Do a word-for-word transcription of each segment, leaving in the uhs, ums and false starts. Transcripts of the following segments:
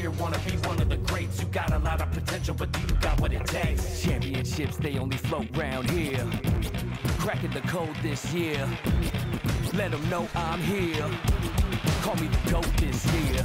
here, wanna be one of the greats. You got a lot of potential, but do you got what it takes? Championships, they only float round here. Cracking the code this year. Let them know I'm here. Call me the GOAT this year.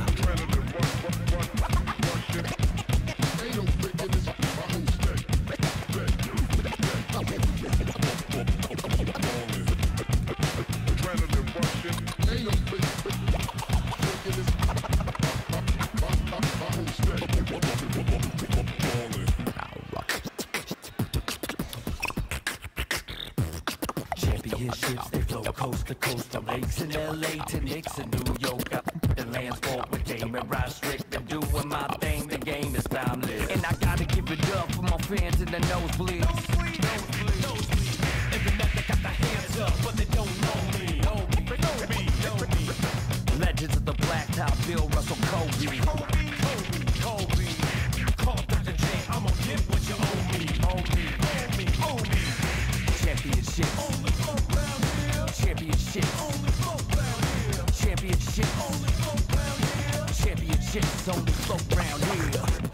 Championships, they flow coast to coast, from lakes in L A to Knicks in New York. Up the lands forward with Dame and Rod Strick. I'm doing my thing, the game is boundless. And I gotta give it up for my fans in the nosebleeds. Nosebleeds, nosebleeds, nosebleeds. Every night they got their hands up, but they don't know me. Know me, know me, know me. Legends of the blacktop, Bill Russell, Kobe. Kobe, Kobe, Kobe. Call Doctor J, I'ma get what you owe me. Owe me, owe me, owe me. Championships. Only float round here. Championships. Only float round here. Championships. Only float round here. Championships only float round here.